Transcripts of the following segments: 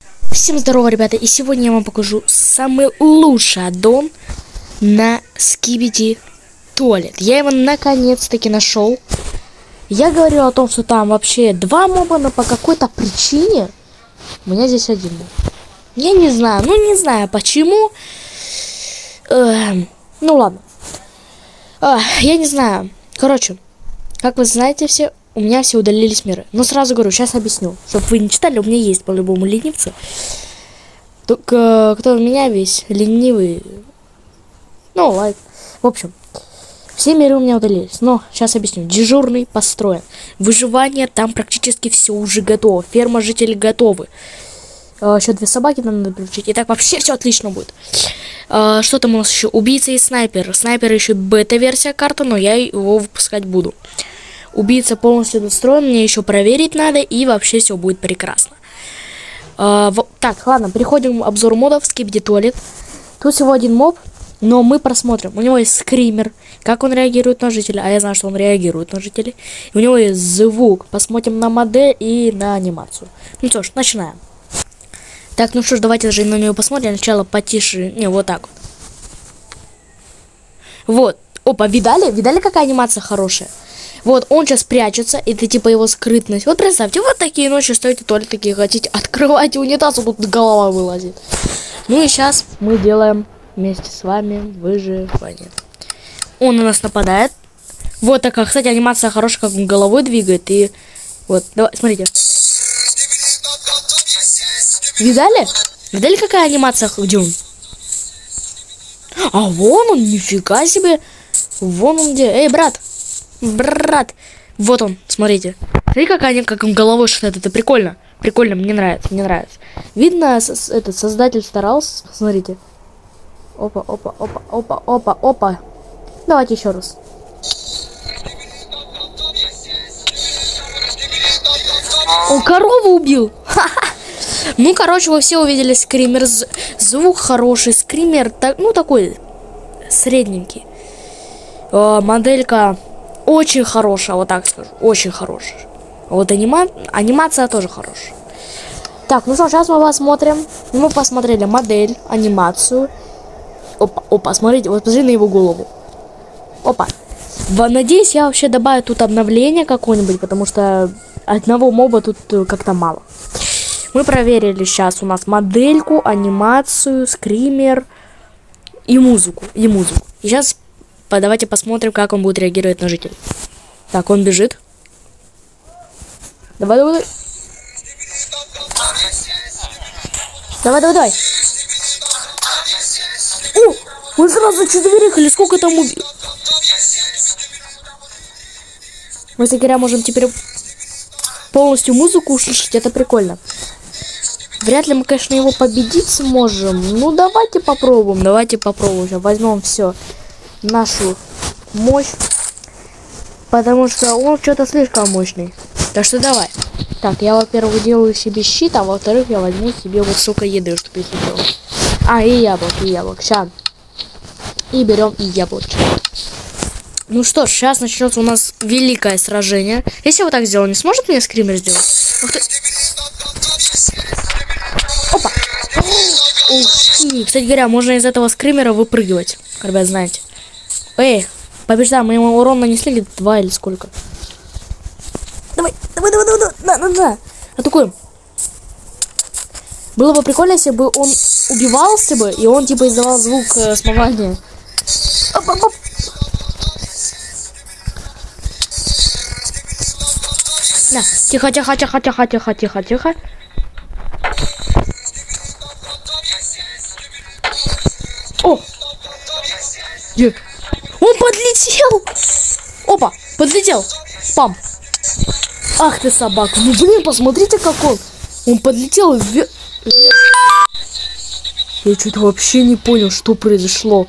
Всем здорово, ребята, и сегодня я вам покажу самый лучший аддон на Skibidi Toilet. Я его наконец-таки нашел. Я говорил о том, что там вообще два моба, но по какой-то причине у меня здесь один моб. Я не знаю, не знаю почему. Ну ладно. Я не знаю. Короче, как вы знаете все, у меня все удалились миры. Но сразу говорю, сейчас объясню. Чтобы вы не читали, у меня есть по-любому ленивцы. Только кто у меня весь ленивый. Ну, лайк. В общем, все миры у меня удалились. Но сейчас объясню. Дежурный построен. Выживание, там практически все уже готово. Ферма жителей готовы. Еще 2 собаки нам надо включить. И так вообще все отлично будет. Что там у нас еще? Убийца и снайпер. Снайпер еще бета-версия карты, но я его выпускать буду. Убийца полностью достроен, мне еще проверить надо, и вообще все будет прекрасно. Так, ладно, переходим к обзору модов Skibidi Toilet. Тут всего один моб, но мы просмотрим. У него есть скример, как он реагирует на жителей, а я знаю, что он реагирует на жителей. У него есть звук, посмотрим на модель и на анимацию. Ну что ж, начинаем. Так, ну что ж, давайте же на него посмотрим. Сначала потише, не, вот так вот. Вот, опа, видали, какая анимация хорошая? Вот, он сейчас прячется, это типа его скрытность. Вот представьте, вот такие ночи стоите, туалет такие хотите, открывайте унитаз, вот тут голова вылазит. Ну и сейчас мы делаем вместе с вами выживание. Он на нас нападает. Вот такая, кстати, анимация хорошая, как он головой двигает. И вот, давай, смотрите. Видали? Видали, какая анимация, где он? А вон он, нифига себе. Вон он где. Эй, брат. Брат, вот он, смотрите. Смотри, как он головой шатает, это прикольно. Прикольно, мне нравится, мне нравится. Видно, этот создатель старался, смотрите. Опа, опа, опа, опа, опа, опа. Давайте еще раз. Он корову убил. Ну, короче, вы все увидели скример. Звук хороший, скример, ну, такой средненький. Моделька очень хорошая, вот так скажу, очень хорошая. Вот анимация тоже хорошая. Так, ну что, сейчас мы посмотрим. Мы посмотрели модель, анимацию. Опа, опа, смотрите, вот посмотри на его голову. Опа. Надеюсь, я вообще добавлю тут обновление какое-нибудь, потому что одного моба тут как-то мало. Мы проверили сейчас у нас модельку, анимацию, скример и музыку. И сейчас давайте посмотрим, как он будет реагировать на жителей. Так, он бежит. Давай, давай, давай. Давай, давай, давай. О, он сразу 4 или сколько там убил. Мы с Игоря можем теперь полностью музыку услышать, это прикольно. Вряд ли мы, конечно, его победить сможем. Ну, давайте попробуем, Сейчас возьмем все. Нашу мощь, потому что он что-то слишком мощный. Так что давай. Так, я, во-первых, делаю себе щит, а во-вторых, я возьму себе вот столько еды, чтобы если делать. И яблок, сейчас. И берем и яблочко. Ну что ж, сейчас начнется у нас великое сражение. Если я вот так сделаю, не сможет мне скример сделать? Ух ты. Опа. Ух ты. Кстати говоря, можно из этого скримера выпрыгивать, ребят, знаете. Эй, побеждаем, мы ему урон нанесли 2 или сколько? Давай, на. Атакуем. Было бы прикольно, если бы он убивался бы, и он типа издавал звук смывания. Оп. На, тихо. О! Где? Он подлетел! Опа, подлетел! Пам! Ах ты собака! Ну блин, посмотрите, как он! Он подлетел вверх! Я что-то вообще не понял, что произошло.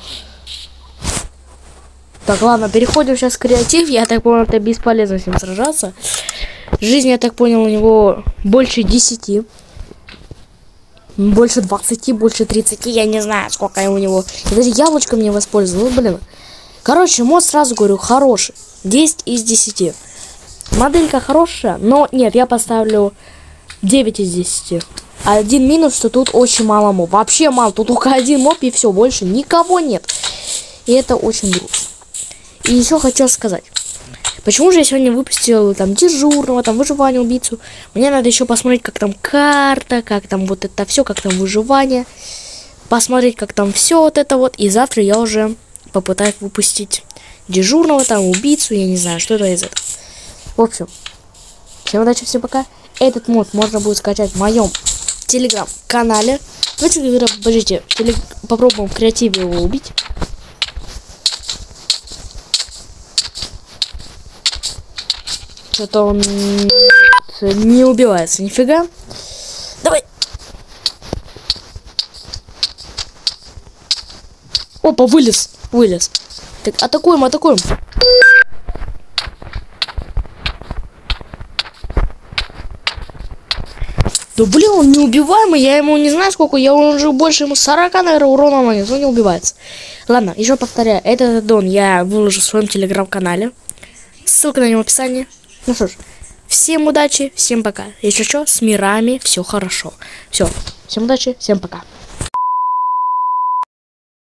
Так, ладно, переходим сейчас к креатив. Я так понял, это бесполезно с ним сражаться. Жизнь, я так понял, у него больше 10. Больше 20, больше 30. Я не знаю, сколько у него. Я даже яблочком не воспользовался. Ну, блин. Короче, мод, сразу говорю, хороший. 10 из 10. Моделька хорошая, но нет, я поставлю 9 из 10. один минус, что тут очень мало моб. Вообще мало. Тут только один моб и все, больше никого нет. И это очень грустно. И еще хочу сказать. Почему же я сегодня выпустил там дежурного, там выживание, убийцу? Мне надо еще посмотреть, как там карта, как там вот это все, как там выживание. Посмотреть, как там все вот это вот. И завтра я уже попытаюсь выпустить дежурного, там убийцу, я не знаю, что это из этого. В общем, всем удачи, всем пока. Этот мод можно будет скачать в моем телеграм-канале. Давайте, подождите, попробуем в креативе его убить. Что-то он не убивается, нифига. Давай. Опа, вылез. Так, атакуем. Да блин, он неубиваемый, я ему не знаю сколько, я уже больше ему 40, наверное, урона нанес, он не убивается. Ладно, еще повторяю, этот аддон я выложу в своем телеграм-канале. Ссылка на него в описании. Ну что ж, всем удачи, всем пока. Если что, с мирами, все хорошо. Все, всем удачи, всем пока.